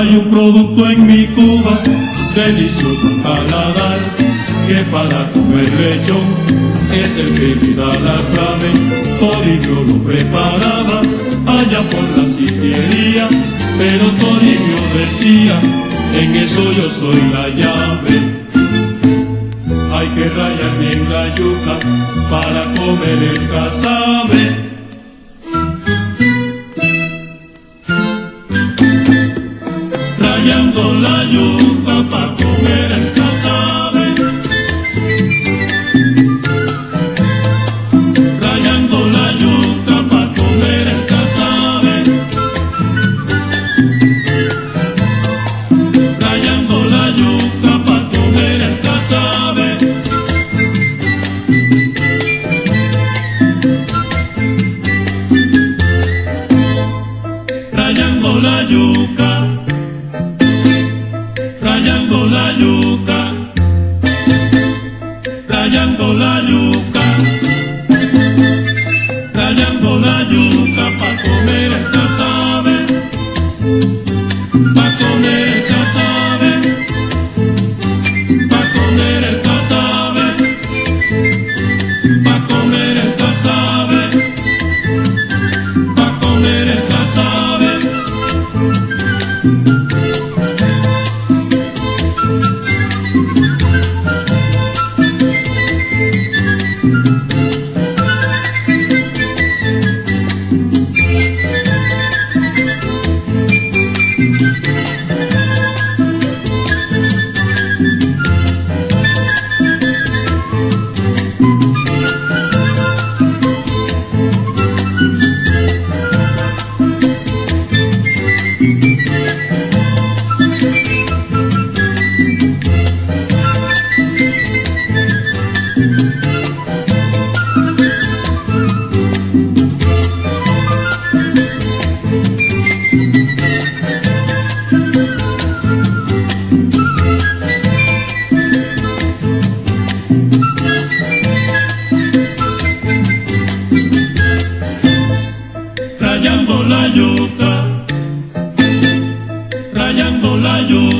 Hay un producto en mi Cuba, delicioso al paladar, que para comer lechón es el que me da la clave. Toribio lo preparaba allá por la sitiería, pero Toribio decía, en eso yo soy la llave. Hay que rayar bien la yuca para comer el casabe. Rayando la yuca para comer el casabe. Rayando la yuca para comer el casabe. Rayando la yuca para comer el casabe. Rayando la yuca. Rayando la yuca, rayando la yuca, rayando la yuca pa' comer el casabe, pa' comer el casabe, pa' comer el casabe, pa' comer el casabe, pa' comer el casabe. Rayando la yuca, rayando la yuca.